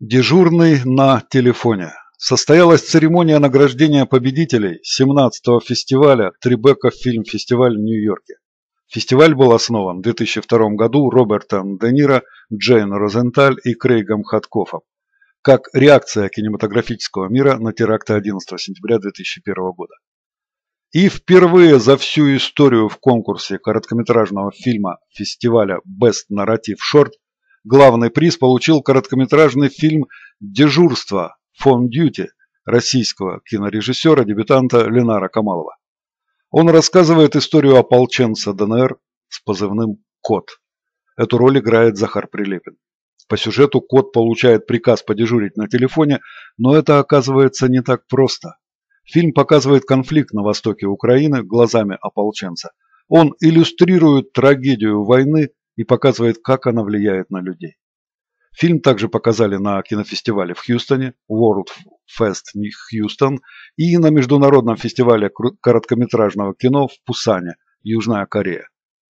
Дежурный на телефоне. Состоялась церемония награждения победителей 17-го фестиваля Трибека фильм-фестиваль в Нью-Йорке. Фестиваль был основан в 2002 году Робертом Де Ниро, Джейн Розенталь и Крейгом Хаткоффом как реакция кинематографического мира на теракты 11 сентября 2001 года. И впервые за всю историю в конкурсе короткометражного фильма фестиваля Best Narrative Short главный приз получил короткометражный фильм «Дежурство» «On Duty» российского кинорежиссера-дебютанта Ленара Камалова. Он рассказывает историю ополченца ДНР с позывным «Кот». Эту роль играет Захар Прилепин. По сюжету Кот получает приказ подежурить на телефоне, но это оказывается не так просто. Фильм показывает конфликт на востоке Украины глазами ополченца. Он иллюстрирует трагедию войны и показывает, как она влияет на людей. Фильм также показали на кинофестивале в Хьюстоне, World Fest Houston, и на международном фестивале короткометражного кино в Пусане, Южная Корея.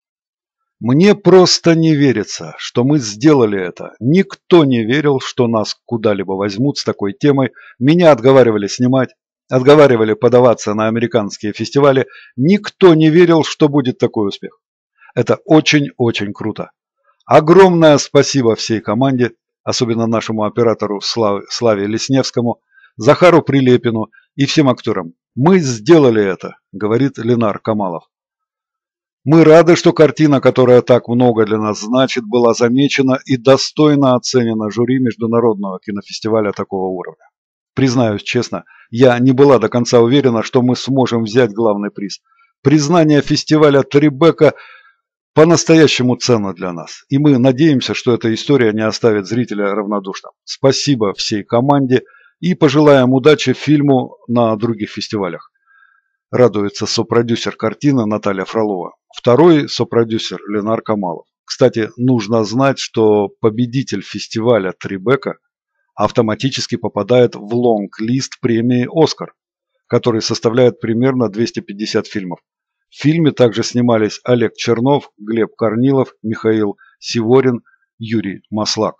Мне просто не верится, что мы сделали это. Никто не верил, что нас куда-либо возьмут с такой темой. Меня отговаривали снимать, отговаривали подаваться на американские фестивали. Никто не верил, что будет такой успех. Это очень-очень круто. Огромное спасибо всей команде, особенно нашему оператору Славе Лесневскому, Захару Прилепину и всем актерам. Мы сделали это, говорит Ленар Камалов. Мы рады, что картина, которая так много для нас значит, была замечена и достойно оценена жюри международного кинофестиваля такого уровня. Признаюсь честно, я не была до конца уверена, что мы сможем взять главный приз. Признание фестиваля Трибека по-настоящему ценно для нас, и мы надеемся, что эта история не оставит зрителя равнодушным. Спасибо всей команде и пожелаем удачи фильму на других фестивалях. Радуется сопродюсер картины Наталья Фролова. Второй сопродюсер Ленар Камалов. Кстати, нужно знать, что победитель фестиваля Трибека автоматически попадает в лонг-лист премии «Оскар», который составляет примерно 250 фильмов. В фильме также снимались Олег Чернов, Глеб Корнилов, Михаил Сиворин, Юрий Маслак.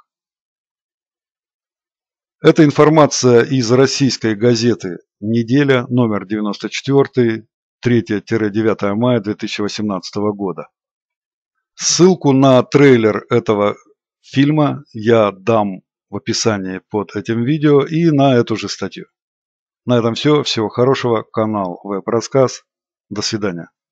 Это информация из российской газеты «Неделя», номер 94, 3-9 мая 2018 года. Ссылку на трейлер этого фильма я дам в описании под этим видео и на эту же статью. На этом все. Всего хорошего. Канал Веб Рассказ. До свидания.